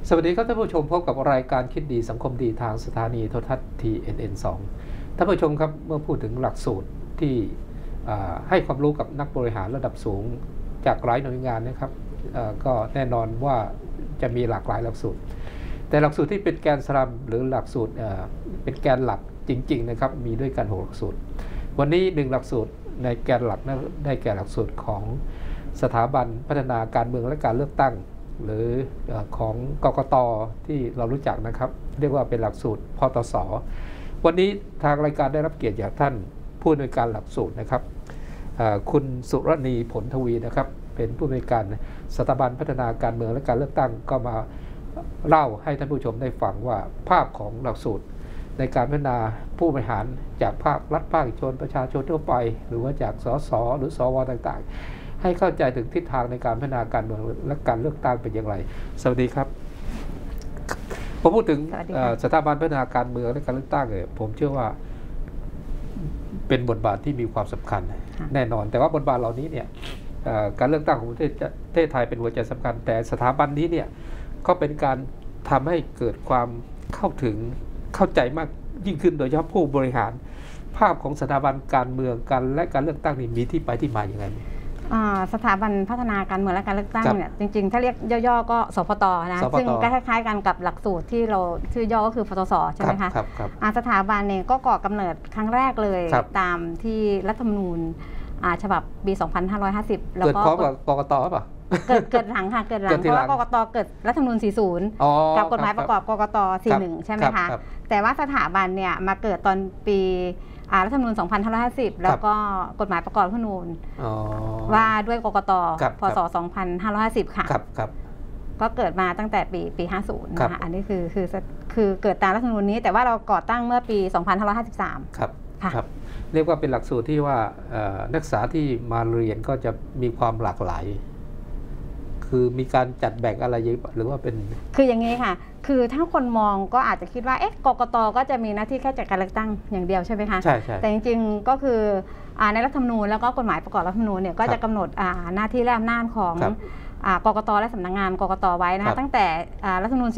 สวัสดีครับท่านผู้ชมพบกับรายการคิดดีสังคมดีทางสถานีโทรทัศน์ TNN2 ท่านผู้ชมครับเมื่อพูดถึงหลักสูตรที่ให้ความรู้กับนักบริหารระดับสูงจากหลายหน่วยงานนะครับก็แน่นอนว่าจะมีหลากหลายหลักสูตรแต่หลักสูตรที่เป็นแกนสลัมหรือหลักสูตรเป็นแกนหลักจริงๆนะครับมีด้วยกัน6หลักสูตรวันนี้1หลักสูตรในแกนหลักนั้นได้แก่หลักสูตรของสถาบันพัฒนาการเมืองและการเลือกตั้งหรือของกกต.ที่เรารู้จักนะครับเรียกว่าเป็นหลักสูตรพตส.วันนี้ทางรายการได้รับเกียรติจากท่านผู้อำนวยการหลักสูตรนะครับคุณสุรณีผลทวีนะครับเป็นผู้อำนวยการสถาบันพัฒนาการเมืองและการเลือกตั้งก็มาเล่าให้ท่านผู้ชมได้ฟังว่าภาพของหลักสูตรในการพัฒนาผู้บริหารจากภาครัฐภาคเอกชนประชาชนทั่วไปหรือว่าจากสสหรือสวต่างๆให้เข้าใจถึงทิศทางในการพัฒนาการเมืองและการเลือกตั้งเป็นอย่างไรสวัสดีครับผมพูดถึงสถาบันพัฒนาการเมืองและการเลือกตั้งเนี่ยผมเชื่อว่าเป็นบทบาทที่มีความสำคัญแน่นอนแต่ว่าบทบาทเหล่านี้เนี่ยการเลือกตั้งของประเทศไทยเป็นหัวใจสำคัญแต่สถาบันนี้เนี่ยก็เป็นการทำให้เกิดความเข้าใจมากยิ่งขึ้นโดยเฉพาะผู้บริหารภาพของสถาบันการเมืองและการเลือกตั้งนี่มีที่ไปที่มาอย่างไรสถาบันพัฒนาการเมืองและการเลือกตั้งเนี่ยจริงๆถ้าเรียกย่อๆก็สพต.นะซึ่งก็คล้ายๆกันกับหลักสูตรที่เราชื่อย่อก็คือพตส.ใช่ไหมคะสถาบันเนี่ยก็ก่อกำเนิดครั้งแรกเลยตามที่รัฐธรรมนูญฉบับปี 2550 แล้วก็เกิดพร้อมกับกกต.ป่ะเกิดหลังค่ะเกิดหลังเพราะว่ากกต.เกิดรัฐธรรมนูญ 40 กับกฎหมายประกอบกกต. 41 ใช่ไหมคะแต่ว่าสถาบันเนี่ยมาเกิดตอนปีรัฐธรรมนูญ 2550 แล้วก็กฎหมายประกอบรัฐธรรมนูญว่าด้วยกกต.พ.ศ. 2550 ค่ะก็เกิดมาตั้งแต่ปี 50 นะคะอันนี้คือเกิดตามรัฐธรรมนูญนี้แต่ว่าเราก่อตั้งเมื่อปี 2553 ครับเรียกว่าเป็นหลักสูตรที่ว่านักศึกษาที่มาเรียนก็จะมีความหลากหลายคือมีการจัดแบ่งอะไรหรือว่าเป็นคืออย่างนี้ค่ะคือถ้าคนมองก็อาจจะคิดว่ากกต.ก็จะมีหน้าที่แค่จัดการเลือกตั้งอย่างเดียวใช่ไหมคะใช่แต่จริงๆก็คือในรัฐธรรมนูญแล้วก็กฎหมายประกอบรัฐธรรมนูญเนี่ยก็จะกำหนดหน้าที่และอำนาจของกกต.และสำนักงานกกต.ไว้นะคะตั้งแต่รัฐธรรมนูญ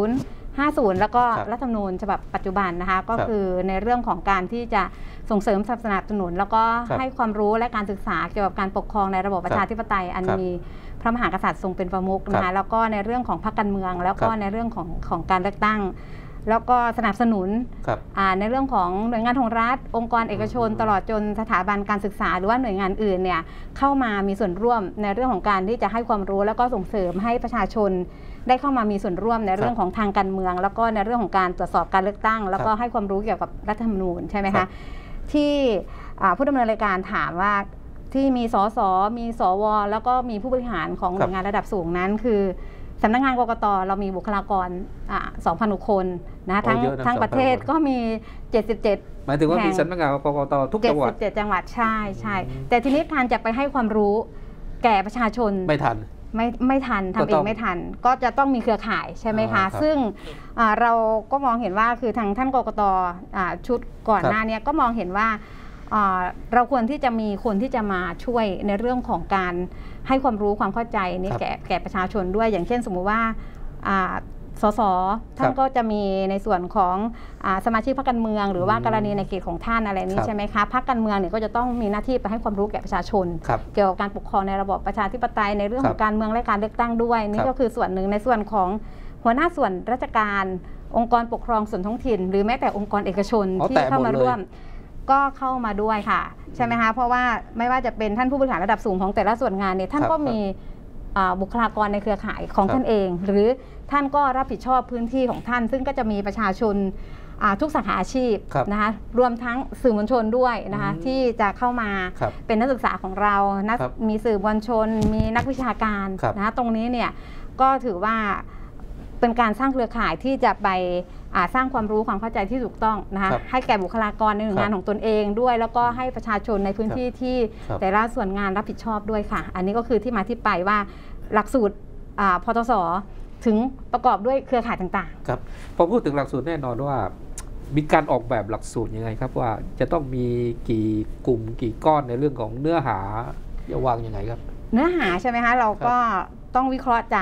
40 50 แล้วก็รัฐธรรมนูญฉบับปัจจุบันนะคะก็คือในเรื่องของการที่จะส่งเสริมสนับสนุนแล้วก็ให้ความรู้และการศึกษาเกี่ยวกับการปกครองในระบบประชาธิปไตยอันมีพระมหากษัตริย์ทรงเป็นประมุขนะคะแล้วก็ในเรื่องของพรรคการเมืองแล้วก็ในเรื่องของการเลือกตั้งแล้วก็สนับสนุนในเรื่องของหน่วยงานของรัฐองค์กรเอกชนตลอดจนสถาบันการศึกษาหรือว่าหน่วยงานอื่นเนี่ยเข้ามามีส่วนร่วมในเรื่องของการที่จะให้ความรู้แล้วก็ส่งเสริมให้ประชาชนได้เข้ามามีส่วนร่วมในเรื่องของทางการเมืองแล้วก็ในเรื่องของการตรวจสอบการเลือกตั้งแล้วก็ให้ความรู้เกี่ยวกับรัฐธรรมนูญใช่ไหมคะที่ผู้ดำเนินรายการถามว่าที่มีสสมีสวแล้วก็มีผู้บริหารของหน่วยงานระดับสูงนั้นคือสำนักงานกกต.เรามีบุคลากร 2,000 คนนะทั้งประเทศก็มี77 หมายถึงว่ามีสำนักงานกกต.ทุกจังหวัด 77จังหวัดใช่แต่ทีนี้การจะไปให้ความรู้แก่ประชาชนไม่ทันทำเองไม่ทันก็จะต้องมีเครือข่ายใช่ไหมคะซึ่งเราก็มองเห็นว่าคือทางท่านกกต.ชุดก่อนหน้านี้ก็มองเห็นว่าเราควรที่จะมีคนที่จะมาช่วยในเรื่องของการให้ความรู้ความเข้าใจนี่แก่ประชาชนด้วยอย่างเช่นสมมุติว่าสสท่านก็จะมีในส่วนของสมาชิกพรรคการเมืองหรือว่ากรณีในเขตของท่านอะไรนี้ใช่ไหมคะพรรคการเมืองเนี่ยก็จะต้องมีหน้าที่ไปให้ความรู้แก่ประชาชนเกี่ยวกับการปกครองในระบอบประชาธิปไตยในเรื่องของการเมืองและการเลือกตั้งด้วยนี่ก็คือส่วนหนึ่งในส่วนของหัวหน้าส่วนราชการองค์กรปกครองส่วนท้องถิ่นหรือแม้แต่องค์กรเอกชนที่เข้ามาร่วมก็เข้ามาด้วยค่ะใช่ไหมคะเพราะว่าไม่ว่าจะเป็นท่านผู้บริหารระดับสูงของแต่ละส่วนงานเนี่ยท่านก็มีบุคลากรในเครือข่ายของท่านเองหรือท่านก็รับผิดชอบพื้นที่ของท่านซึ่งก็จะมีประชาชนทุกสาขาอาชีพนะคะรวมทั้งสื่อมวลชนด้วยนะคะที่จะเข้ามาเป็นนักศึกษาของเรามีสื่อมวลชนมีนักวิชาการนะคะตรงนี้เนี่ยก็ถือว่าเป็นการสร้างเครือข่ายที่จะไปสร้างความรู้ความเข้าใจที่ถูกต้องนะคะให้แก่บุคลากรในหน่วยงานของตนเองด้วยแล้วก็ให้ประชาชนในพื้นที่ที่แต่ละส่วนงานรับผิดชอบด้วยค่ะอันนี้ก็คือที่มาที่ไปว่าหลักสูตรพตส.ถึงประกอบด้วยเครือข่ายต่างๆครับพอพูดถึงหลักสูตรแน่นอนว่ามีการออกแบบหลักสูตรยังไงครับว่าจะต้องมีกี่กลุ่มกี่ก้อนในเรื่องของเนื้อหาจะวางยังไงครับเนื้อหาใช่ไหมคะเราก็ต้องวิเคราะห์จาก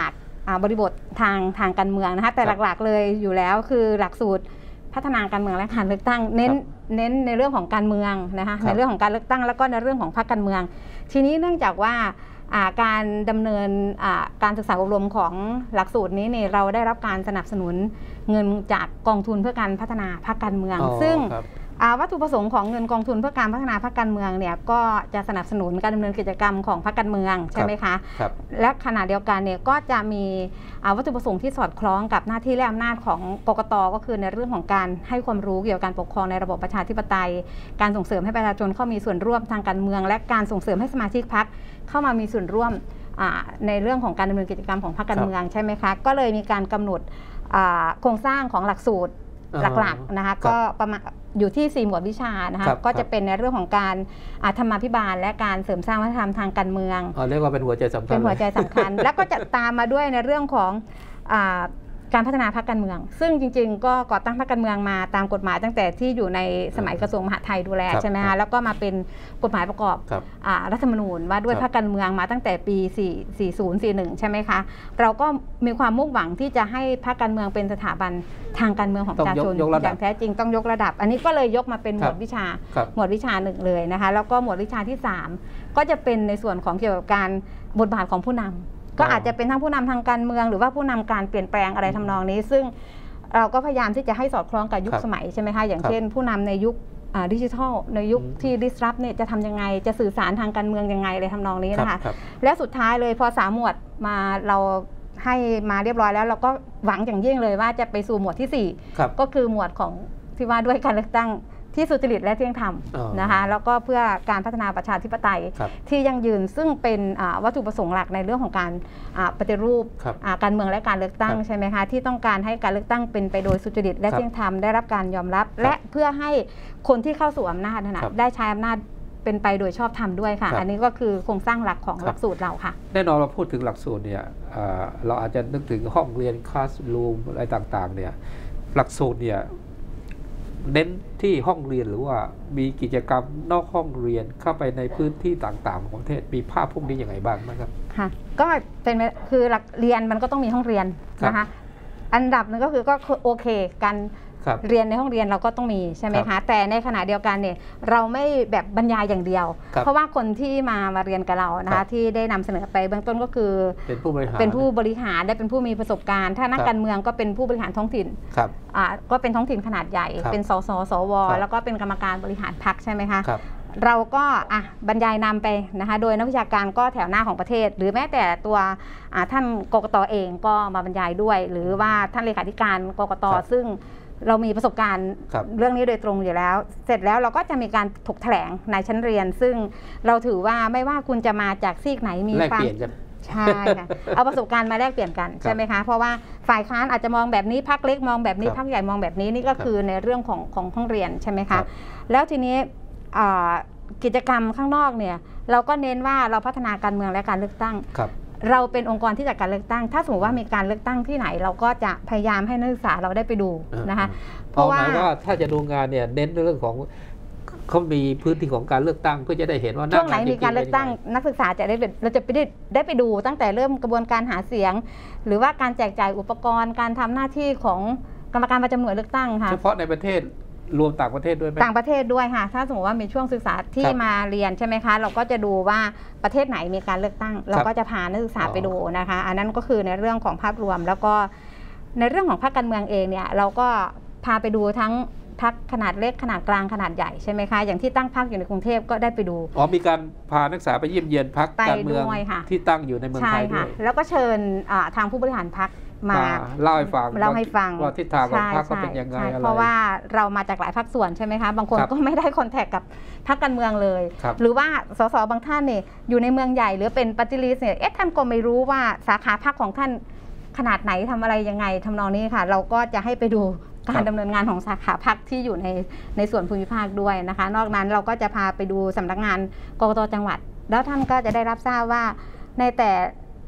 บริบททางการเมืองนะคะแต่หลักๆเลยอยู่แล้วคือหลักสูตรพัฒนาการเมืองและการเลือกตั้งเน้นในเรื่องของการเมืองนะคะในเรื่องของการเลือกตั้งแล้วก็ในเรื่องของพรรคการเมืองทีนี้เนื่องจากว่าการดำเนินการศึกษาอบรมของหลักสูตรนี้เนี่ยเราได้รับการสนับสนุนเงินจากกองทุนเพื่อการพัฒนาพรรคการเมืองซึ่งวัตถุประสงค์ของเงินกองทุนเพื่อการพัฒนาพรรคการเมืองเนี่ยก็จะสนับสนุนการดำเนินกิจกรรมของพรรคการเมืองใช่ไหมคะและขณะเดียวกันเนี่ยก็จะมีวัตถุประสงค์ที่สอดคล้องกับหน้าที่และอำนาจของกกต.ก็คือในเรื่องของการให้ความรู้เกี่ยวกับการปกครองในระบบประชาธิปไตยการส่งเสริมให้ประชาชนเข้ามีส่วนร่วมทางการเมืองและการส่งเสริมให้สมาชิกพรรคเข้ามามีส่วนร่วมในเรื่องของการดำเนินกิจกรรมของพรรคการเมืองใช่ไหมคะก็เลยมีการกำหนดโครงสร้างของหลักสูตรหลักๆนะคะก็ประมาณอยู่ที่4หมวดวิชานะคะก็จะเป็นในเรื่องของการธรรมาภิบาลและการเสริมสร้างวัฒนธรรมทางการเมืองเรียกว่าเป็นหัวใจสำคัญเป็นหัวใจสำคัญ แล้วก็จะตามมาด้วยในเรื่องของการพัฒนาพรรคการเมืองซึ่งจริงๆก็ก่อตั้งพรรคการเมืองมาตามกฎหมายตั้งแต่ที่อยู่ในสมัยกระทรวงมหาดไทยดูแลใช่ไหมคะแล้วก็มาเป็นกฎหมายประกอบรัฐธรรมนูญว่าด้วยพรรคการเมืองมาตั้งแต่ปี4041ใช่ไหมคะเราก็มีความมุ่งหวังที่จะให้พรรคการเมืองเป็นสถาบันทางการเมืองของประชาชนอย่างแท้จริงต้องยกระดับอันนี้ก็เลยยกมาเป็นหมวดวิชาหนึ่งเลยนะคะแล้วก็หมวดวิชาที่3ก็จะเป็นในส่วนของเกี่ยวกับการบทบาทของผู้นำก็อาจจะเป็นทั้งผู้นำทางการเมืองหรือว่าผู้นำการเปลี่ยนแปลงอะไรทำนองนี้ซึ่งเราก็พยายามที่จะให้สอดคล้องกับยุคสมัยใช่ไหมคะอย่างเช่นผู้นำในยุคดิจิทัลในยุคที่ disrupt เนี่ยจะทำยังไงจะสื่อสารทางการเมืองยังไงอะไรทำนองนี้นะคะและสุดท้ายเลยพอ3หมวดมาเราให้มาเรียบร้อยแล้วเราก็หวังอย่างยิ่งเลยว่าจะไปสู่หมวดที่4ก็คือหมวดของที่ว่าด้วยการเลือกตั้งที่สุจริตและเที่ยงธรรมนะคะแล้วก็เพื่อการพัฒนาประชาธิปไตยที่ยั่งยืนซึ่งเป็นวัตถุประสงค์หลักในเรื่องของการปฏิรูปการเมืองและการเลือกตั้งใช่ไหมคะที่ต้องการให้การเลือกตั้งเป็นไปโดยสุจริตและเที่ยงธรรมได้รับการยอมรับและเพื่อให้คนที่เข้าสู่อำนาจนะได้ใช้อำนาจเป็นไปโดยชอบธรรมด้วยค่ะอันนี้ก็คือโครงสร้างหลักของหลักสูตรเราค่ะแน่นอนเราพูดถึงหลักสูตรเนี่ยเราอาจจะนึกถึงห้องเรียนคลาสรูมอะไรต่างๆเนี่ยหลักสูตรเนี่ยเน้นที่ห้องเรียนหรือว่ามีกิจกรรมนอกห้องเรียนเข้าไปในพื้นที่ต่างๆของประเทศมีภาพพวกนี้อย่างไรบ้างนะครับค่ะก็เป็นคือหลักเรียนมันก็ต้องมีห้องเรียนนะคะอันดับนึงก็คือก็โอเคการเรียนในห้องเรียนเราก็ต้องมีใช่ไหมคะแต่ในขณะเดียวกันเนี่ยเราไม่แบบบรรยายอย่างเดียวเพราะว่าคนที่มาเรียนกับเรานะคะที่ได้นำเสนอไปเบื้องต้นก็คือเป็นผู้บริหารได้เป็นผู้มีประสบการณ์ถ้านักการเมืองก็เป็นผู้บริหารท้องถิ่นก็เป็นท้องถิ่นขนาดใหญ่เป็นสสสวแล้วก็เป็นกรรมการบริหารพรรคใช่ไหมคะเราก็บรรยายนำไปนะคะโดยนักวิชาการก็แถวหน้าของประเทศหรือแม้แต่ตัวท่านกกต.เองก็มาบรรยายด้วยหรือว่าท่านเลขาธิการกกต.ซึ่งเรามีประสบการณ์เรื่องนี้โดยตรงอยู่แล้วเสร็จแล้วเราก็จะมีการถกแถลงในชั้นเรียนซึ่งเราถือว่าไม่ว่าคุณจะมาจากซีกไหนมีความใช่ค่ะเอาประสบการณ์มาแลกเปลี่ยนกันใช่ไหมคะเพราะว่าฝ่ายค้านอาจจะมองแบบนี้พรรคเล็กมองแบบนี้พรรคใหญ่มองแบบนี้นี่ก็คือในเรื่องของห้องเรียนใช่ไหมคะแล้วทีนี้กิจกรรมข้างนอกเนี่ยเราก็เน้นว่าเราพัฒนาการเมืองและการเลือกตั้งเราเป็นองค์กรที่จัดการเลือกตั้งถ้าสมมติว่ามีการเลือกตั้งที่ไหนเราก็จะพยายามให้นักศึกษาเราได้ไปดูนะคะเพราะว่าถ้าจะดูงานเนี่ยเน้นเรื่องของเขามีพื้นที่ของการเลือกตั้งเพื่อจะได้เห็นว่าช่วงไหนมีการเลือกตั้งนักศึกษาจะได้ไปดูตั้งแต่เริ่มกระบวนการหาเสียงหรือว่าการแจกจ่ายอุปกรณ์การทำหน้าที่ของกรรมการประจำหน่วยเลือกตั้งค่ะเฉพาะในประเทศรวมต่างประเทศด้วยไหมต่างประเทศด้วยค่ะถ้าสมมติว่ามีช่วงศึกษาที่มาเรียนใช่ไหมคะเราก็จะดูว่าประเทศไหนมีการเลือกตั้งเราก็จะพานักศึกษาไปดูนะคะอันนั้นก็คือในเรื่องของภาพรวมแล้วก็ในเรื่องของพรรคการเมืองเองเนี่ยเราก็พาไปดูทั้งพรรคขนาดเล็กขนาดกลางขนาดใหญ่ใช่ไหมคะอย่างที่ตั้งพรรคอยู่ในกรุงเทพก็ได้ไปดูมีการพานักศึกษาไปเยี่ยมเยียนพรรคการเมืองที่ตั้งอยู่ในเมืองไทยด้วยแล้วก็เชิญทางผู้บริหารพรรคมาเล่าให้ฟังว่าทิศทางของพรรคเป็นยังไงเพราะว่าเรามาจากหลายภาคส่วนใช่ไหมคะบางคนก็ไม่ได้คอนแทคกับพรรคการเมืองเลยหรือว่าสสบางท่านเนี่ยอยู่ในเมืองใหญ่หรือเป็นปฏิริษีเนี่ยท่านก็ไม่รู้ว่าสาขาพรรคของท่านขนาดไหนทำอะไรยังไงทำนองนี้ค่ะเราก็จะให้ไปดูการดำเนินงานของสาขาพรรคที่อยู่ในส่วนภูมิภาคด้วยนะคะนอกนั้นเราก็จะพาไปดูสำนักงานกกต.จังหวัดแล้วท่านก็จะได้รับทราบว่าในแต่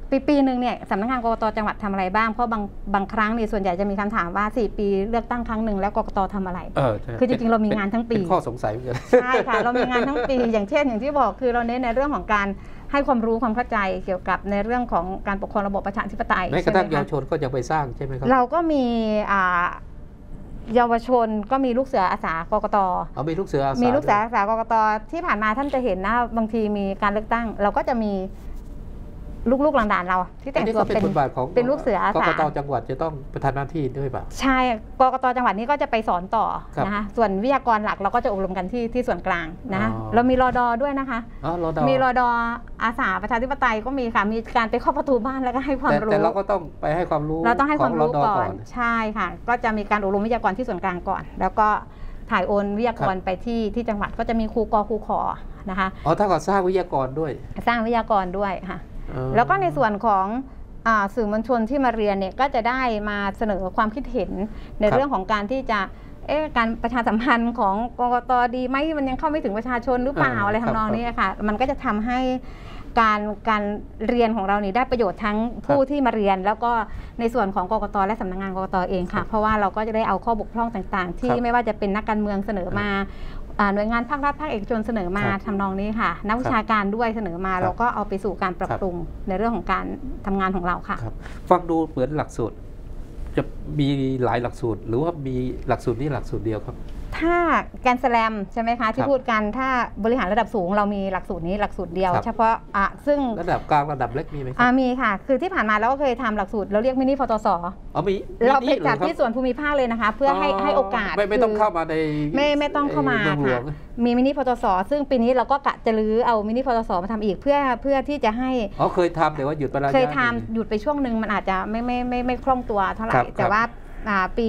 ปีหนึ่งเนี่ยสำนักงานกกตจังหวัดทำอะไรบ้างเพราะบางครั้งนี่ส่วนใหญ่จะมีคำถามว่า4 ปีเลือกตั้งครั้งหนึ่งแล้วกกตทำอะไรคือจริงๆเรามีงานทั้งปีเป็นข้อสงสัยเหมือนกันใช่ค่ะเรามีงานทั้งปีอย่างเช่นอย่างที่บอกคือเราเน้นในเรื่องของการให้ความรู้ความเข้าใจเกี่ยวกับในเรื่องของการปกครองระบบประชาธิปไตยแม้กระทั่งเยาวชนก็ยังไปสร้างใช่ไหมครับเราก็มีเยาวชนก็มีลูกเสืออาสากกตมีลูกเสืออาสามีลูกเสืออาสากกตที่ผ่านมาท่านจะเห็นนะบางทีมีการเลือกตั้งเราก็จะมีลูกหลานเราที่แต่งตัวเป็นลูกเสืออาสากกตจังหวัดจะต้องไปทำหน้าที่ด้วยป่ะใช่กกตจังหวัดนี้ก็จะไปสอนต่อนะคะส่วนวิทยากรหลักเราก็จะอบรมกันที่ส่วนกลางนะเรามีรด.ด้วยนะคะมีรด.อาสาประชาธิปไตยก็มีค่ะมีการไปเข้าประตูบ้านแล้วก็ให้ความรู้แต่เราก็ต้องไปให้ความรู้เราต้องให้ความรู้ก่อนใช่ค่ะก็จะมีการอบรมวิทยากรที่ส่วนกลางก่อนแล้วก็ถ่ายโอนวิทยากรไปที่จังหวัดก็จะมีครูก.ครูขอนะคะถ้าก็สร้างวิทยากรด้วยสร้างวิทยากรด้วยค่ะแล้วก็ในส่วนของสื่อมวลชนที่มาเรียนเนี่ยก็จะได้มาเสนอความคิดเห็นในเรื่องของการที่จะการประชาสัมพันธ์ของกกต.ดีไหมมันยังเข้าไม่ถึงประชาชนหรือเปล่าอะไรทำนองนี้ค่ะมันก็จะทำให้การเรียนของเรานี่ได้ประโยชน์ทั้งผู้ที่มาเรียนแล้วก็ในส่วนของกกต.และสำนักงานกกต.เองค่ะเพราะว่าเราก็จะได้เอาข้อบกพร่องต่างๆที่ไม่ว่าจะเป็นนักการเมืองเสนอมาหน่วยงานภาครัฐภาคเอกชนเสนอมาทำนองนี้ค่ะนักวิชาการด้วยเสนอมาเราก็เอาไปสู่การปรับปรุงในเรื่องของการทำงานของเราค่ะฟังดูเหมือนหลักสูตรจะมีหลายหลักสูตรหรือว่ามีหลักสูตรนี้หลักสูตรเดียวครับถ้าการแสลมใช่ไหมคะที่พูดกันถ้าบริหารระดับสูงเรามีหลักสูตรนี้หลักสูตรเดียวเฉพาะซึ่งระดับกลางระดับเล็กมีไหมครับมีค่ะคือที่ผ่านมาเราก็เคยทำหลักสูตรเราเรียกมินิพตส.เราไปจัดที่ส่วนภูมิภาคเลยนะคะเพื่อให้โอกาสไม่ต้องเข้ามาในไม่ต้องเข้ามาค่ะมีมินิพตส.ซึ่งปีนี้เราก็กะจะรื้อเอามินิพตส.มาทำอีกเพื่อที่จะให้เคยทำแต่ว่าหยุดไปแล้วเคยทำหยุดไปช่วงหนึ่งมันอาจจะไม่คล่องตัวเท่าไหร่แต่ว่าปี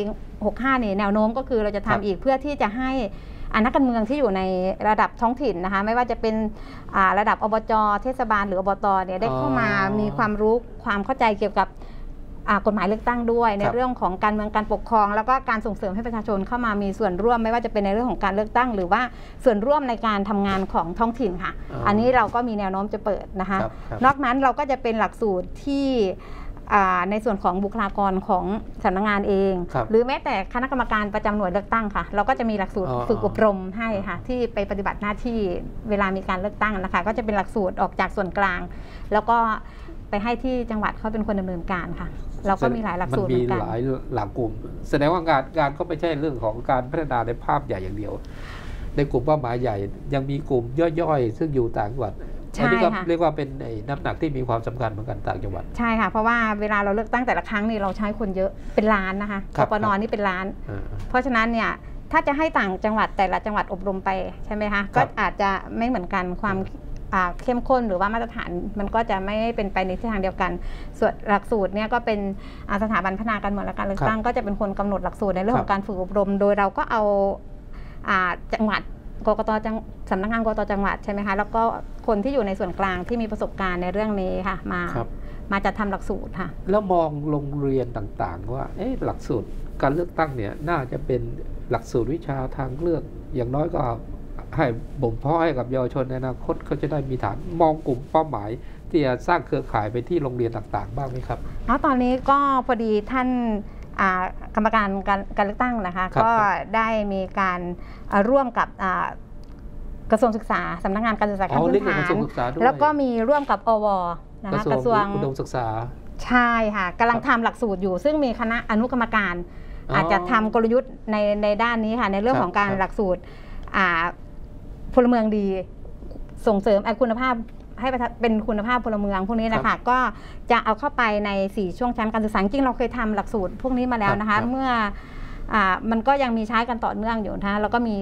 65เนี่ยแนวโน้มก็คือเราจะทำอีกเพื่อที่จะให้นักการเมืองที่อยู่ในระดับท้องถิ่นนะคะไม่ว่าจะเป็นระดับอบจ.เทศบาลหรืออบต.เนี่ยได้เข้ามามีความรู้ความเข้าใจเกี่ยวกับกฎหมายเลือกตั้งด้วยในเรื่องของการเมืองการปกครองแล้วก็การส่งเสริมให้ประชาชนเข้ามามีส่วนร่วมไม่ว่าจะเป็นในเรื่องของการเลือกตั้งหรือว่าส่วนร่วมในการทำงานของท้องถิ่นค่ะอันนี้เราก็มีแนวโน้มจะเปิดนะคะนอกนั้นเราก็จะเป็นหลักสูตรที่ในส่วนของบุคลากรของสำนักงานเองหรือแม้แต่คณะกรรมการประจำหน่วยเลือกตั้งค่ะเราก็จะมีหลักสูตรฝึกอบรมให้ค่ะที่ไปปฏิบัติหน้าที่เวลามีการเลือกตั้งนะคะก็จะเป็นหลักสูตรออกจากส่วนกลางแล้วก็ไปให้ที่จังหวัดเขาเป็นคนดำเนินการค่ะเราก็มีหลายหลักสูตรเหมือนกันมันมีหลายหลักกลุ่มแสดงว่งานก็ไม่ใช่เรื่องของการพัฒนาในภาพใหญ่อย่างเดียวในกลุ่มเป้าหมายใหญ่ยังมีกลุ่มย่อยๆซึ่งอยู่ต่างจังหวัดอันนี้ก็เรียกว่าเป็นน้ำหนักที่มีความสำคัญเหมือนกันต่างจังหวัดใช่ค่ะเพราะว่าเวลาเราเลือกตั้งแต่ละครั้งนี่เราใช้คนเยอะเป็นล้านนะคะกปน.นี่เป็นล้านเพราะฉะนั้นเนี่ยถ้าจะให้ต่างจังหวัดแต่ละจังหวัดอบรมไปใช่ไหมคะก็อาจจะไม่เหมือนกันความเข้มข้นหรือว่ามาตรฐานมันก็จะไม่เป็นไปในทิศทางเดียวกันส่วนหลักสูตรเนี่ยก็เป็นสถาบันพัฒนาการเมืองและการเลือกตั้งก็จะเป็นคนกำหนดหลักสูตรในเรื่องของการฝึกอบรมโดยเราก็เอาจังหวัดกกต.สำนักงานกกต.จังหวัดใช่ไหมคะแล้วก็คนที่อยู่ในส่วนกลางที่มีประสบการณ์ในเรื่องนี้ค่ะมาจัดทำหลักสูตรค่ะแล้วมองโรงเรียนต่างๆว่าหลักสูตรการเลือกตั้งเนี่ยน่าจะเป็นหลักสูตรวิชาทางเลือกอย่างน้อยก็ให้บ่มเพาะให้กับเยาวชนในอนาคตเขาจะได้มีฐานมองกลุ่มเป้าหมายที่จะสร้างเครือข่ายไปที่โรงเรียนต่างๆบ้างไหมครับตอนนี้ก็พอดีท่านกรรมการการเลือกตั้งนะคะก็ได้มีการร่วมกับกระทรวงศึกษาสำนักงานการศึกษาขั้นพื้นฐานแล้วก็มีร่วมกับอวนะคะกระทรวงอุดมศึกษาใช่ค่ะกำลังทำหลักสูตรอยู่ซึ่งมีคณะอนุกรรมการอาจจะทำกลยุทธ์ในด้านนี้ค่ะในเรื่องของการหลักสูตรพลเมืองดีส่งเสริมคุณภาพให้เป็นคุณภาพพลเมืองพวกนี้นะคะก็จะเอาเข้าไปใน4ช่วงชั้นการศึกษาจริงเราเคยทำหลักสูตรพวกนี้มาแล้วนะคะเมื่อมันก็ยังมีใช้กันต่อเนื่องอยู่นะคะแล้วก็มี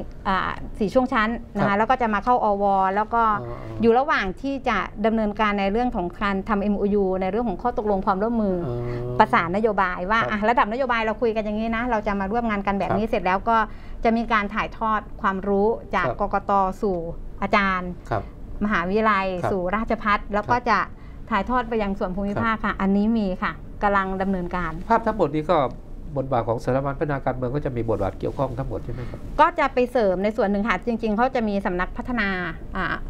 4ช่วงชั้นนะคะแล้วก็จะมาเข้าอวแล้วก็อยู่ระหว่างที่จะดำเนินการในเรื่องของการทำ MOU ในเรื่องของข้อตกลงความร่วมมือประสานนโยบายว่าระดับนโยบายเราคุยกันอย่างนี้นะเราจะมาร่วมงานกันแบบนี้เสร็จแล้วก็จะมีการถ่ายทอดความรู้จากกกต.สู่อาจารย์มหาวิทยาลัยสู่ราชภัฏแล้วก็จะถ่ายทอดไปยังส่วนภูมิภาคค่ะอันนี้มีค่ะกำลังดำเนินการภาพทั้งหมดนี้ก็บทบาทของสถาบันพัฒนาการเมืองก็จะมีบทบาทเกี่ยวข้องทั้งหมดใช่ไหมครับก็จะไปเสริมในส่วนหนึ่งค่ะจริงๆเขาจะมีสำนักพัฒนา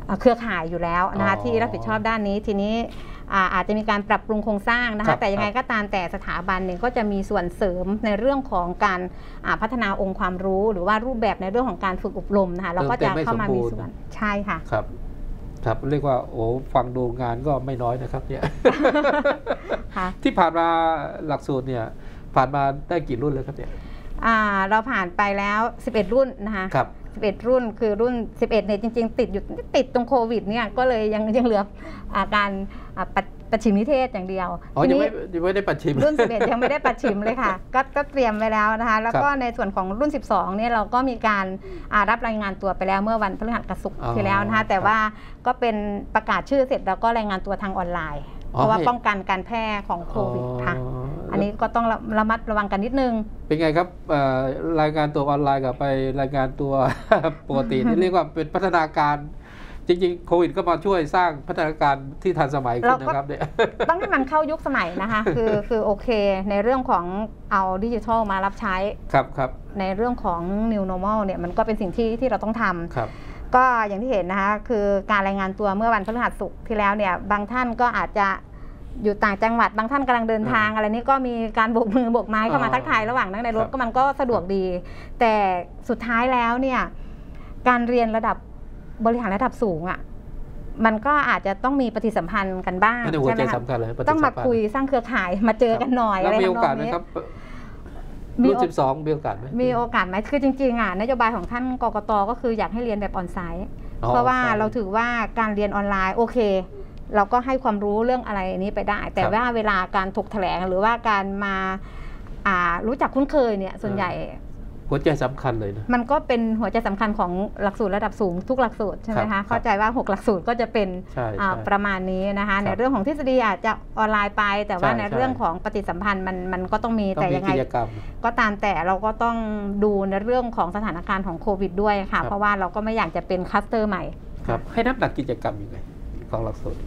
เครือข่ายอยู่แล้วนะคะที่รับผิดชอบด้านนี้ทีนี้อาจจะมีการปรับปรุงโครงสร้างนะคะแต่ยังไงก็ตามแต่สถาบันเนี่ยก็จะมีส่วนเสริมในเรื่องของการพัฒนาองค์ความรู้หรือว่ารูปแบบในเรื่องของการฝึกอบรมนะคะเราก็จะเข้ามามีส่วนใช่ค่ะครับครับเรียกว่าโอ้ฟังดูงานก็ไม่น้อยนะครับเนี่ย ที่ผ่านมาหลักสูตรเนี่ยผ่านมาได้กี่รุ่นแล้วครับเนี่ยเราผ่านไปแล้ว11รุ่นนะคะครับ 11รุ่นคือรุ่น11เนี่ยจริงๆติดตรงโควิดเนี่ยก็เลยยังเหลือการประชิมนิเทศอย่างเดียวยังไม่ได้ประชิมรุ่น11ยังไม่ได้ประชิมเลยค่ะก็เตรียมไว้แล้วนะคะแล้วก็ในส่วนของรุ่น12เนี่ยเราก็มีการรับรายงานตัวไปแล้วเมื่อวันพฤหัสศุกร์ที่แล้วนะคะแต่ว่าก็เป็นประกาศชื่อเสร็จแล้วก็รายงานตัวทางออนไลน์เพราะว่าป้องกันการแพร่ของโควิดค่ะอันนี้ก็ต้องระมัดระวังกันนิดนึงเป็นไงครับรายงานตัวออนไลน์กับไปรายงานตัวปกตินี่เรียกว่าเป็นพัฒนาการจริงๆโควิดก็มาช่วยสร้างพัฒนาการที่ทันสมัยขึ้นนะครับเนี่ยต้องให้มันเข้ายุคสมัยนะคะคือโอเคในเรื่องของเอาดิจิทัลมารับใช้ครับในเรื่องของ New Normal เนี่ยมันก็เป็นสิ่งที่เราต้องทำครับก็อย่างที่เห็นนะคะคือการรายงานตัวเมื่อวันพฤหัสศุกร์ที่แล้วเนี่ยบางท่านก็อาจจะอยู่ต่างจังหวัดบางท่านกำลังเดินทางอะไรนี้ก็มีการโบกมือโบกไม้เข้ามาทักทายระหว่างนั่งในรถก็มันก็สะดวกดีแต่สุดท้ายแล้วเนี่ยการเรียนระดับบริหารระดับสูงอ่ะมันก็อาจจะต้องมีปฏิสัมพันธ์กันบ้างใช่ไหมครับต้องมาคุยสร้างเครือข่ายมาเจอกันหน่อยอะไรมีโอกาสไหมครับรุ่น12มีโอกาสไหมมีโอกาสไหมคือจริงๆนโยบายของท่านกกต.ก็คืออยากให้เรียนแบบออนไซต์เพราะว่าเราถือว่าการเรียนออนไลน์โอเคเราก็ให้ความรู้เรื่องอะไรนี้ไปได้แต่ว่าเวลาการถกแถลงหรือว่าการมารู้จักคุ้นเคยเนี่ยส่วนใหญ่หัวใจสำคัญเลยนะมันก็เป็นหัวใจสำคัญของหลักสูตรระดับสูงทุกหลักสูตรใช่ไหมคะเข้าใจว่า6หลักสูตรก็จะเป็นประมาณนี้นะคะในเรื่องของทฤษฎีอาจจะออนไลน์ไปแต่ว่าในเรื่องของปฏิสัมพันธ์มันก็ต้องมีแต่ยังไงก็ตามแต่เราก็ต้องดูในเรื่องของสถานการณ์ของโควิดด้วยค่ะเพราะว่าเราก็ไม่อยากจะเป็นคลัสเตอร์ใหม่ครับให้นับหนักกิจกรรมยังไงของหลักสูตร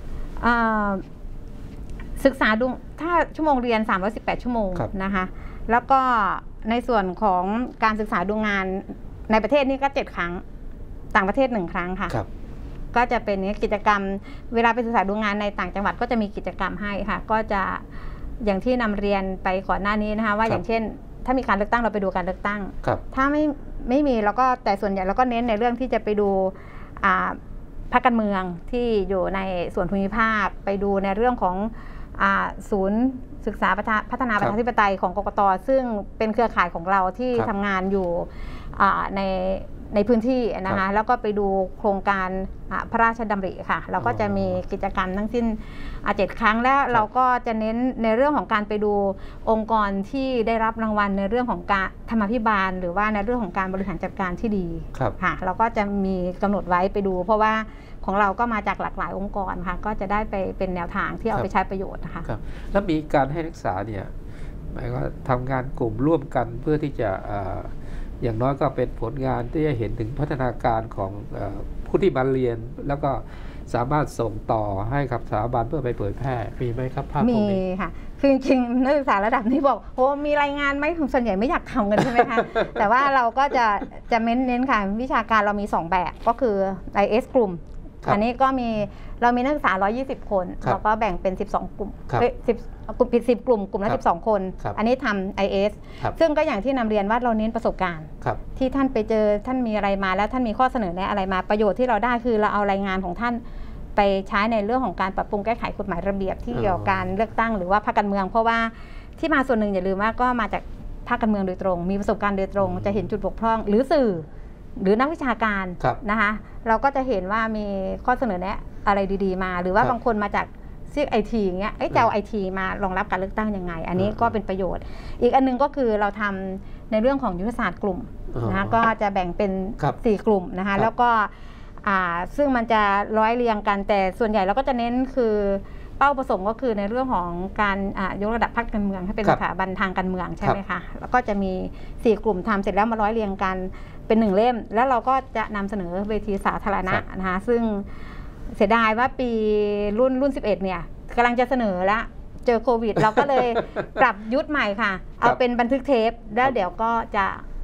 ศึกษาดูถ้าชั่วโมงเรียน318ชั่วโมงนะคะแล้วก็ในส่วนของการศึกษาดูงานในประเทศนี่ก็7ครั้งต่างประเทศ1ครั้งค่ะก็จะเป็นกิจกรรมเวลาไปศึกษาดูงานในต่างจังหวัดก็จะมีกิจกรรมให้ค่ะก็จะอย่างที่นำเรียนไปก่อนหน้านี้นะคะว่าอย่างเช่นถ้ามีการเลือกตั้งเราไปดูการเลือกตั้งถ้าไม่มีแล้วก็แต่ส่วนใหญ่เราก็เน้นในเรื่องที่จะไปดูพรรคการเมืองที่อยู่ในส่วนภูมิภาคไปดูในเรื่องของศูนย์ศึกษาพัฒนาประชาธิปไตยของกกต.ซึ่งเป็นเครือข่ายของเราที่ทำงานอยู่ในพื้นที่นะคะแล้วก็ไปดูโครงการพระราชดำริค่ะเราก็จะมีกิจกรรมทั้งสิ้น7ครั้งแล้วเราก็จะเน้นในเรื่องของการไปดูองค์กรที่ได้รับรางวัลในเรื่องของการธรรมาภิบาลหรือว่าในเรื่องของการบริหารจัดการที่ดีค่ะเราก็จะมีกำหนดไว้ไปดูเพราะว่าของเราก็มาจากหลากหลายองค์กรค่ะก็จะได้ไปเป็นแนวทางที่เอาไปใช้ประโยชน์นะคะแล้วมีการให้นักศึกษาเนี่ยหมายว่าทำงานกลุ่มร่วมกันเพื่อที่จะอย่างน้อยก็เป็นผลงานที่จะเห็นถึงพัฒนาการของผู้ที่มาเรียนแล้วก็สามารถส่งต่อให้กับสถาบันเพื่อไปเผยแพร่มีไหมครับภาพมีค่ะคือจริงๆนักศึกษาระดับนี้บอกโอ้มีรายงานไหมส่วนใหญ่ไม่อยากทำกันใช่ไหมคะ แต่ว่าเราก็จะเน้นค่ะวิชาการเรามี2แบบก็คือ IS กลุ่มอันนี้ก็เรามีนักศึกษา120คนแล้วก็แบ่งเป็น12กลุ่ม10กลุ่มละ12คนอันนี้ทำ IS ซึ่งก็อย่างที่นำเรียนว่าเราเน้นประสบการณ์ที่ท่านไปเจอท่านมีอะไรมาแล้วท่านมีข้อเสนอแนะอะไรมาประโยชน์ที่เราได้คือเราเอารายงานของท่านไปใช้ในเรื่องของการปรับปรุงแก้ไขกฎหมายระเบียบที่เกี่ยวกับการเลือกตั้งหรือว่าพรรคการเมืองเพราะว่าที่มาส่วนหนึ่งอย่าลืมว่าก็มาจากภาคการเมืองโดยตรงมีประสบการณ์โดยตรงจะเห็นจุดบกพร่องหรือสื่อหรือนักวิชาการนะคะเราก็จะเห็นว่ามีข้อเสนอแนะอะไรดีๆมาหรือว่าบางคนมาจากซีกไอทีอย่างเงี้ยจะเอาไอทีมารองรับการเลือกตั้งยังไงอันนี้ก็เป็นประโยชน์อีกอันนึงก็คือเราทำในเรื่องของยุทธศาสตร์กลุ่มนะก็จะแบ่งเป็น4กลุ่มนะคะแล้วก็ซึ่งมันจะร้อยเรียงกันแต่ส่วนใหญ่เราก็จะเน้นคือเป้าประสงค์ก็คือในเรื่องของการยกระดับพรรคการเมืองให้เป็นสถาบันทางการเมืองใช่ไหมคะแล้วก็จะมี4กลุ่มทำเสร็จแล้วมาร้อยเรียงกันเป็น1เล่มแล้วเราก็จะนำเสนอเวทีสาธารณะนะคะซึ่งเสียดายว่าปีรุ่น11เนี่ยกำลังจะเสนอแล้วเจอโควิดเราก็เลยปรับยุทธใหม่ค่ะเอาเป็นบันทึกเทปแล้วเดี๋ยวก็จะ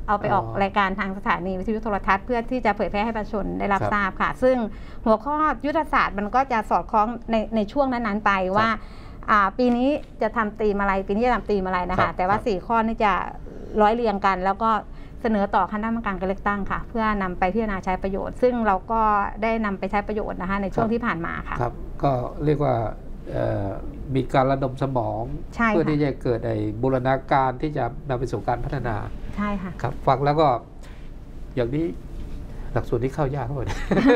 เอาไปออกรายการทางสถานีวิทยุโทรทัศน์เพื่อที่จะเผยแพร่ให้ประชาชนได้รับทราบค่ะซึ่งหัวข้อยุทธศาสตร์มันก็จะสอดคล้องในช่วงนั้นๆไปว่าปีนี้จะทำธีมอะไรปีนี้จะทำธีมอะไรนะคะแต่ว่า4ข้อนี้จะร้อยเรียงกันแล้วก็เสนอต่อคณะกรรมการการเลือกตั้งค่ะเพื่อนำไปพิจารณาใช้ประโยชน์ซึ่งเราก็ได้นำไปใช้ประโยชน์นะคะในช่วงที่ผ่านมาค่ะครับก็เรียกว่ามีการระดมสมองเพื่อที่จะเกิดบูรณาการที่จะนำไปสู่การพัฒนาใช่ค่ะครับฟังแล้วก็อย่างนี้หลักสูตรที่เข้ายากเลย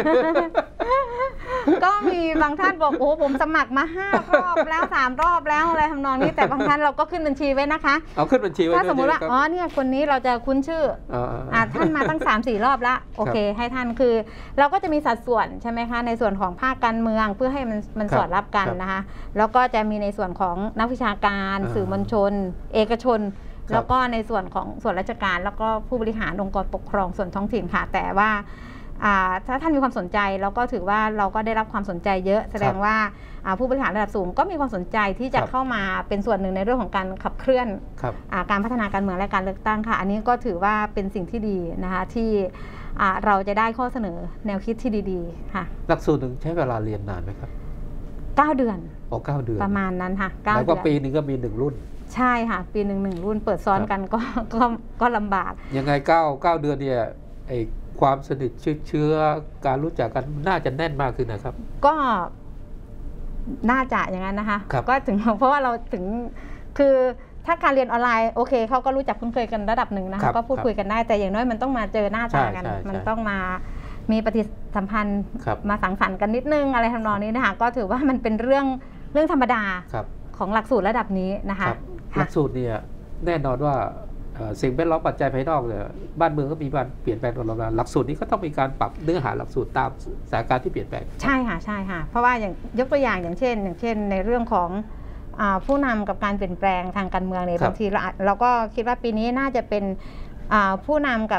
ก็มีบางท่านบอกโอ้ผมสมัครมา5 รอบแล้ว3 รอบแล้วอะไรทำนองนี้แต่บางท่านเราก็ขึ้นบัญชีไว้นะคะเอาขึ้นบัญชีไว้ถ้าสมมติว่าอ๋อเนี่ยคนนี้เราจะคุ้นชื่อท่านมาตั้ง 3-4 รอบแล้วโอเคให้ท่านคือเราก็จะมีสัดส่วนใช่ไหมคะในส่วนของภาคการเมืองเพื่อให้มันสอดรับกันนะคะแล้วก็จะมีในส่วนของนักวิชาการสื่อมวลชนเอกชนแล้วก็ในส่วนของส่วนราชการแล้วก็ผู้บริหารองค์กรปกครองส่วนท้องถิ่นค่ะแต่ว่าถ้าท่านมีความสนใจเราก็ถือว่าเราก็ได้รับความสนใจเยอะแสดงว่าผู้บริหารระดับสูงก็มีความสนใจที่จะเข้ามาเป็นส่วนหนึ่งในเรื่องของการขับเคลื่อนการพัฒนาการเมืองและการเลือกตั้งค่ะอันนี้ก็ถือว่าเป็นสิ่งที่ดีนะคะที่เราจะได้ข้อเสนอแนวคิดที่ดีๆค่ะหลักสูตรหนึ่งใช้เวลาเรียนนานไหมครับ 9 เดือน 9 เดือนประมาณนั้นค่ะ9 เดือนแล้วก็ปีนึงก็มี1 รุ่นใช่ค่ะปีหนึ่งรุ่นเปิดซ้อนกันก็ลำบากยังไง9 เดือนเนี่ยความสนิทเชื้อการรู้จักกันน่าจะแน่นมากขึ้นนะครับก็น่าจะอย่างนั้นนะคะก็ถึงเพราะว่าเราถึงคือถ้าการเรียนออนไลน์โอเคเขาก็รู้จักคุ้นเคยกันระดับหนึ่งนะคะก็พูดคุยกันได้แต่อย่างน้อยมันต้องมาเจอหน้าตากันมันต้องมามีปฏิสัมพันธ์มาสังสรรค์กันนิดนึงอะไรทำนองนี้นะคะก็ถือว่ามันเป็นเรื่องธรรมดาของหลักสูตรระดับนี้นะคะหลักสูตรเนี่ยแน่นอนว่าสิ่งแวดล้อมปัจจัยภายนอกเนี่ยบ้านเมืองก็มีการเปลี่ยนแปลงตลอดเวลาหลักสูตรนี้ก็ต้องมีการปรับเนื้อหาหลักสูตรตามสถานการณ์ที่เปลี่ยนแปลงใช่ค่ะใช่ค่ะเพราะว่าอย่างยกตัวอย่างอย่างเช่นในเรื่องของผู้นำกับการเปลี่ยนแปลงทางการเมืองเนี่ยบางทีเราก็คิดว่าปีนี้น่าจะเป็นผู้นำกับ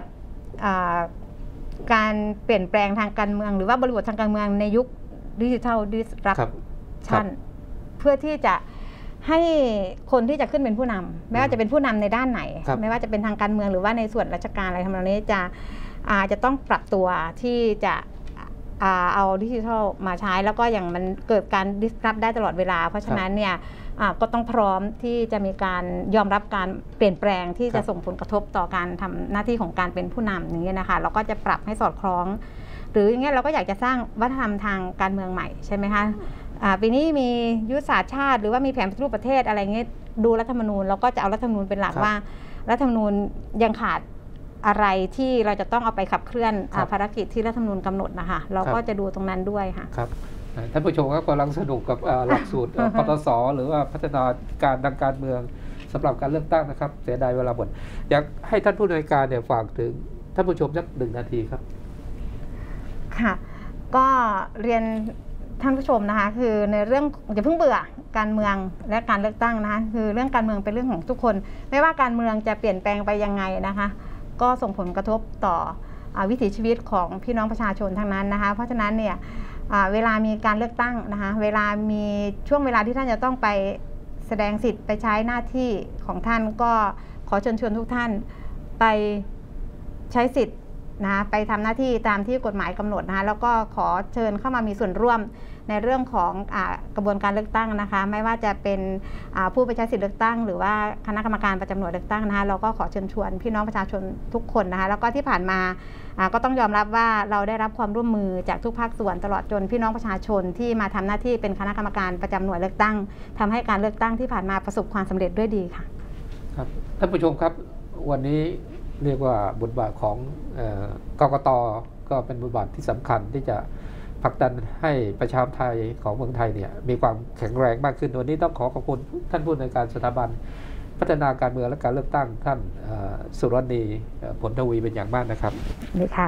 การเปลี่ยนแปลงทางการเมืองหรือว่าบริบททางการเมืองในยุคดิจิทัลดิสรัปชันเพื่อที่จะให้คนที่จะขึ้นเป็นผู้นำไม่ว่าจะเป็นผู้นำในด้านไหนไม่ว่าจะเป็นทางการเมืองหรือว่าในส่วนราชการอะไรทำนองนี้จะต้องปรับตัวที่จะเอาดิจิทัลมาใช้แล้วก็อย่างมันเกิดการดิสรับได้ตลอดเวลาเพราะฉะนั้นเนี่ยก็ต้องพร้อมที่จะมีการยอมรับการเปลี่ยนแปลงที่จะส่งผลกระทบต่อการทำหน้าที่ของการเป็นผู้นำอย่างนี้นะคะเราก็จะปรับให้สอดคล้องหรืออย่างเงี้ยเราก็อยากจะสร้างวัฒนธรรมทางการเมืองใหม่ใช่ไหมคะปีนี้มียุทธศาสตร์ชาติหรือว่ามีแผนปฏิรูปประเทศอะไรเงี้ยดูรัฐธรรมนูญเราก็จะเอารัฐธรรมนูญเป็นหลักว่ารัฐธรรมนูญยังขาดอะไรที่เราจะต้องเอาไปขับเคลื่อนภารกิจที่รัฐธรรมนูญกำหนดนะคะเราก็จะดูตรงนั้นด้วยค่ะครับท่านผู้ชมครับกำลังสนุกกับหลักสูตรปตส.หรือว่าพัฒนาการทางการเมืองสำหรับการเลือกตั้งนะครับเสียดายเวลาหมดอยากให้ท่านผู้อำนวยการเนี่ยฝากถึงท่านผู้ชมสัก1 นาทีครับค่ะก็เรียนท่านผู้ชมนะคะคือในเรื่องอย่าเพิ่งเบื่อการเมืองและการเลือกตั้งนะคะคือเรื่องการเมืองเป็นเรื่องของทุกคนไม่ว่าการเมืองจะเปลี่ยนแปลงไปยังไงนะคะก็ส่งผลกระทบต่อวิถีชีวิตของพี่น้องประชาชนทั้งนั้นนะคะเพราะฉะนั้นเนี่ยเวลามีการเลือกตั้งนะคะเวลามีช่วงเวลาที่ท่านจะต้องไปแสดงสิทธิ์ไปใช้หน้าที่ของท่านก็ขอเชิญชวนทุกท่านไปใช้สิทธิ์นะไปทำหน้าที่ตามที่กฎหมายกำหนดนะคะแล้วก็ขอเชิญเข้ามามีส่วนร่วมในเรื่องของกระบวนการเลือกตั้งนะคะไม่ว่าจะเป็นผู้ไปใช้สิทธิเลือกตั้งหรือว่าคณะกรรมการประจำหน่วยเลือกตั้งนะคะเราก็ขอเชิญชวนพี่น้องประชาชนทุกคนนะคะแล้วก็ที่ผ่านมาก็ต้องยอมรับว่าเราได้รับความร่วมมือจากทุกภาคส่วนตลอดจนพี่น้องประชาชนที่มาทำหน้าที่เป็นคณะกรรมการประจำหน่วยเลือกตั้งทำให้การเลือกตั้งที่ผ่านมาประสบความสำเร็จด้วยดีค่ะครับท่านผู้ชมครับวันนี้เรียกว่าบทบาทของกกต.ก็เป็นบทบาทที่สำคัญที่จะผลักดันให้ประชาชนไทยของเมืองไทยเนี่ยมีความแข็งแรงมากขึ้นวันนี้ต้องขอขอบคุณท่านผู้อำนวยการสถาบันพัฒนาการเมืองและการเลือกตั้งท่านสุรณีผลทวีเป็นอย่างมากนะครับนี่ค่ะ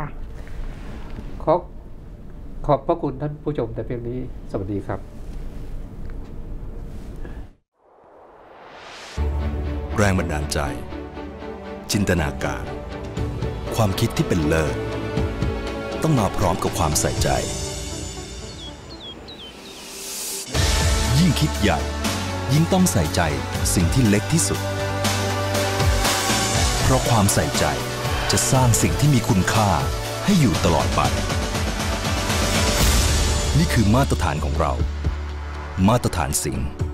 ขอบพระคุณท่านผู้ชมแต่เพียงนี้สวัสดีครับแรงบันดาลใจจินตนาการความคิดที่เป็นเลิศต้องมาพร้อมกับความใส่ใจยิ่งคิดใหญ่ยิ่งต้องใส่ใจสิ่งที่เล็กที่สุดเพราะความใส่ใจจะสร้างสิ่งที่มีคุณค่าให้อยู่ตลอดไปนี่คือมาตรฐานของเรามาตรฐานสิงห์